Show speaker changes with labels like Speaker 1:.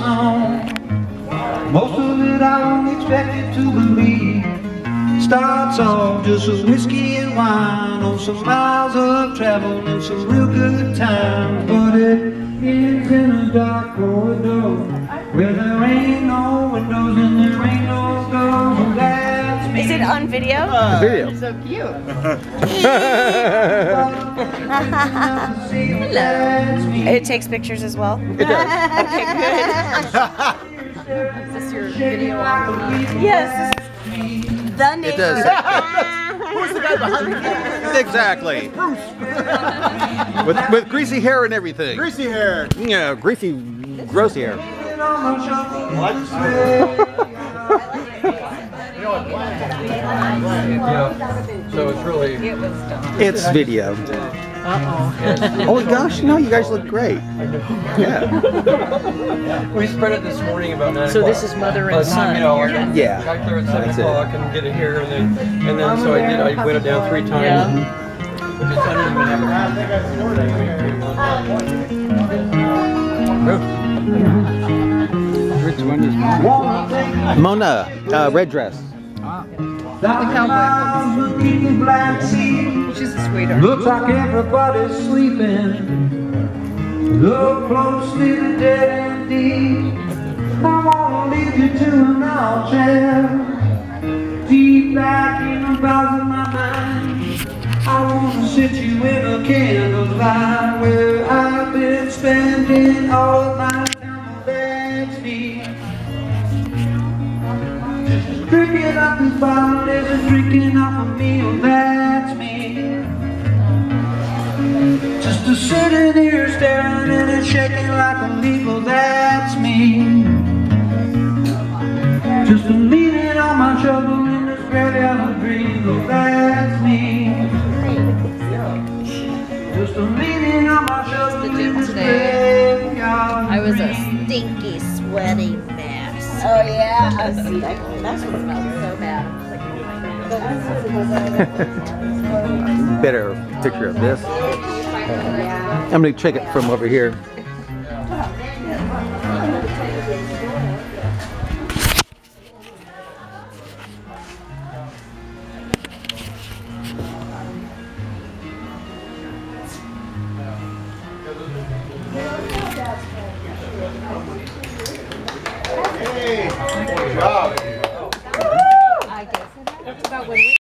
Speaker 1: song. Most of it I don't expect you to believe. Starts off just with whiskey and wine, on some miles of travel and some real good time. But it ends in a dark corridor where there ain't no windows and there ain't no doors. And that's me.
Speaker 2: Is it on video?
Speaker 3: Video.
Speaker 4: So cute.
Speaker 1: Hello.
Speaker 2: It takes pictures as well?
Speaker 3: It does.
Speaker 2: Okay, good.
Speaker 4: Is this your video on the
Speaker 2: Yes. The neighbor.
Speaker 3: It does.
Speaker 4: Who's the guy behind me?
Speaker 3: Exactly. Bruce. with greasy hair and everything.
Speaker 4: Greasy hair.
Speaker 3: Yeah, greasy, grossy hair.
Speaker 5: So it's really...
Speaker 3: It's video. Oh gosh, no, you guys look great. Yeah.
Speaker 5: We spread it this morning about 9 o'clock.
Speaker 6: So this is mother and son.
Speaker 5: You know,
Speaker 3: Yeah.
Speaker 5: got there at 7
Speaker 3: That's it.
Speaker 5: o'clock and get it here, and then so I went it down 3 times.
Speaker 6: Yeah.
Speaker 5: Just I didn't even have
Speaker 7: Which one is mine?
Speaker 3: Mona, red dress.
Speaker 4: She's a sweetheart.
Speaker 1: Looks like everybody's sleeping. Look closely to dead and deep. I wanna lead you to an old chair. Deep back in the bottom of my mind, I wanna sit you in a candlelight where I've been spending all of my time. That's me. Drinking up this bottle isn't drinking off a meal, that's me. Just a sitting here staring at it, shaking like a leaf, that's me. Just a leaning on my shovel in this graveyard of dreams, that's me. Just a leaning on my shovel in this graveyard of
Speaker 2: I was a
Speaker 1: dreams.
Speaker 2: stinky, sweaty mess. Oh yeah. See, that smelled so bad.
Speaker 3: Better picture of this. I'm gonna check it from over here.